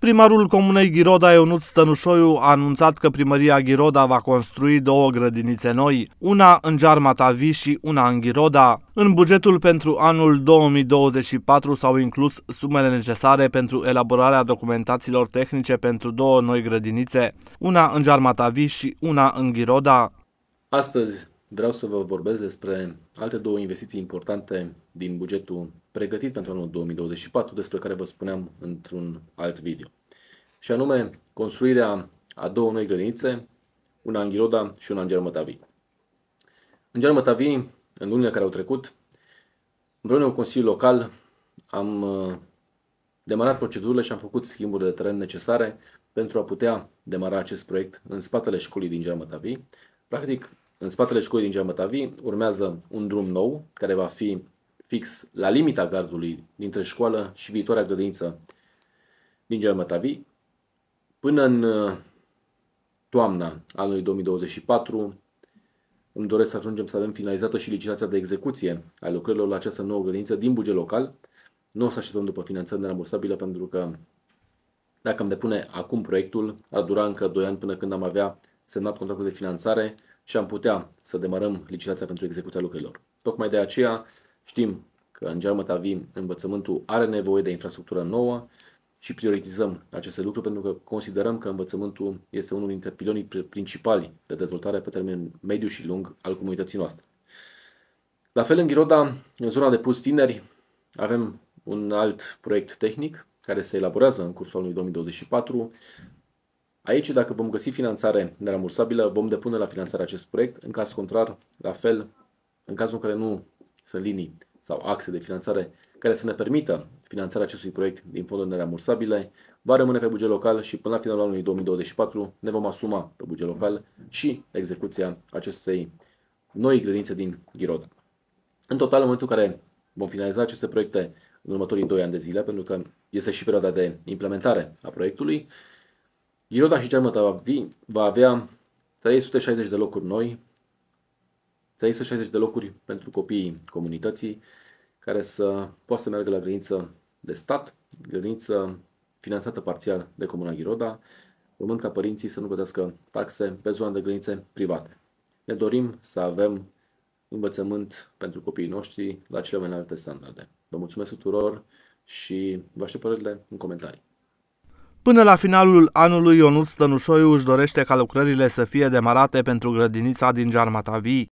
Primarul comunei Ghiroda, Ionuț Stănușoiu, a anunțat că primăria Ghiroda va construi 2 grădinițe noi, una în Giarmatavi și una în Ghiroda. În bugetul pentru anul 2024 s-au inclus sumele necesare pentru elaborarea documentațiilor tehnice pentru 2 noi grădinițe, una în Giarmatavi și una în Ghiroda. Astăzi vreau să vă vorbesc despre alte 2 investiții importante din bugetul pregătit pentru anul 2024, despre care vă spuneam într-un alt video. Și anume, construirea a 2 noi grădinițe, una în Ghiroda și una în Giarmatavi. În Giarmatavi, în lunile care au trecut, împreună cu Consiliul Local, am demarat procedurile și am făcut schimburile de teren necesare pentru a putea demara acest proiect în spatele școlii din Giarmatavi. Practic, în spatele școlii din Giarmatavi urmează un drum nou, care va fi fix la limita gardului dintre școală și viitoarea grădiniță din Giarmatavi. Până în toamna anului 2024, îmi doresc să ajungem să avem finalizată și licitația de execuție a lucrărilor la această nouă grădiniță din buget local. Nu o să așteptăm după finanțări nerambursabile, pentru că dacă îmi depune acum proiectul, ar dura încă 2 ani până când am avea semnat contractul de finanțare și am putea să demarăm licitația pentru execuția lucrărilor. Tocmai de aceea știm că în Giarmatavi învățământul are nevoie de infrastructură nouă și prioritizăm aceste lucruri pentru că considerăm că învățământul este unul dintre pilonii principali de dezvoltare pe termen mediu și lung al comunității noastre. La fel, în Ghiroda, în zona de pus tineri, avem un alt proiect tehnic care se elaborează în cursul anului 2024. Aici, dacă vom găsi finanțare nerambursabilă, vom depune la finanțare acest proiect. În caz contrar, la fel, în cazul în care nu sunt linii sau axe de finanțare care să ne permită finanțarea acestui proiect din fonduri nerambursabile, va rămâne pe buget local și până la finalul anului 2024 ne vom asuma pe buget local și execuția acestei noi grădinițe din Ghiroda. În total, în momentul în care vom finaliza aceste proiecte în următorii 2 ani de zile, pentru că este și perioada de implementare a proiectului, Ghiroda și Giarmatavi va avea 360 de locuri noi, 360 de locuri pentru copiii comunității, care să poată să meargă la grădiniță de stat, grădiniță finanțată parțial de Comuna Ghiroda, urmând ca părinții să nu plătească taxe pe zona de grădinițe private. Ne dorim să avem învățământ pentru copiii noștri la cele mai înalte standarde. Vă mulțumesc tuturor și vă aștept părerile în comentarii. Până la finalul anului, Ionuț Stănușoiu își dorește ca lucrările să fie demarate pentru grădinița din Giarmatavi.